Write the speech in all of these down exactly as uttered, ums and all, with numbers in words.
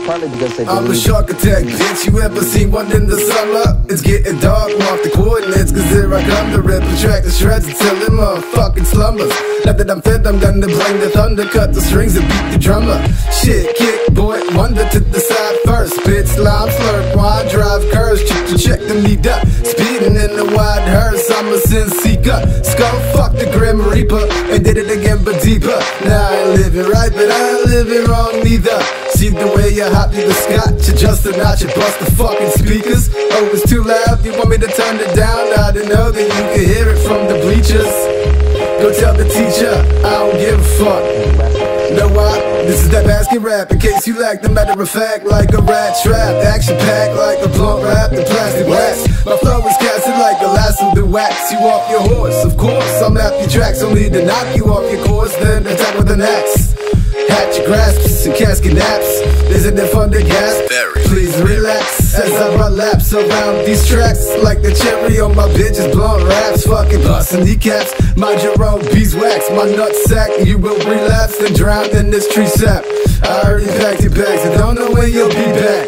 partly because they I'm a believe... shark attack, bitch. You ever seen one in the summer? It's getting dark, mark the coordinates, cause here I come to rip the track, the shreds until it motherfucking slumbers. Now that I'm fed, I'm gonna bring the thunder, cut the strings and beat the drummer. Shit, kick, boy, wonder to the side first. Spit, slime, slurp, wine, drive, curves, check to check the lead up. Speeding in the wide hearse, I'm a sin seeker. Skull, fuck the Grim Reaper, and did it again but deeper. Now I ain't living right, but I ain't living wrong neither. See the way you hop me the scotch, adjust the notch, you bust the fucking speakers. Oh, it's too loud, you want me to turn it down? I didn't know that you could hear it from the bleachers. Go tell the teacher, I don't give a fuck. Know why? This is that basket rap, in case you lack the matter of fact. Like a rat trap, action packed like a blunt wrap, the plastic wax. My flow is casted like a lasso to wax you off your horse. Of course, I'm after your tracks, only to knock you off your course, then attack with an axe. Hatch your grasps and casket naps. Isn't it fun to gasp? Please relax as I run laps around these tracks like the cherry on my bitch's blunt raps. Fucking bustin' kneecaps, mind your own beeswax. My nutsack, you will relapse and drown in this tree sap. I already packed your bags and don't know when you'll be back.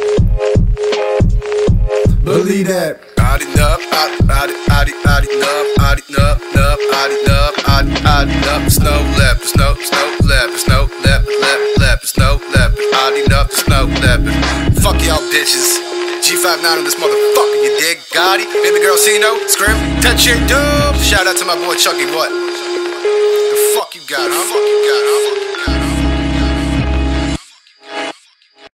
Believe that. Adi nup, adi adi adi adi nup, adi nup nup, adi nup, adi adi nup. Snow leopard, snow snow leopard, snow leopard, leopard, leopard, snow leopard, adi nup, snow leopard. Fuck y'all bitches. G fifty-nine on this motherfucker, you dig? Gotti, baby girl Cino, scrim, touch your dub. Shout out to my boy Chucky. What the fuck you got, huh? Fuck you got, huh?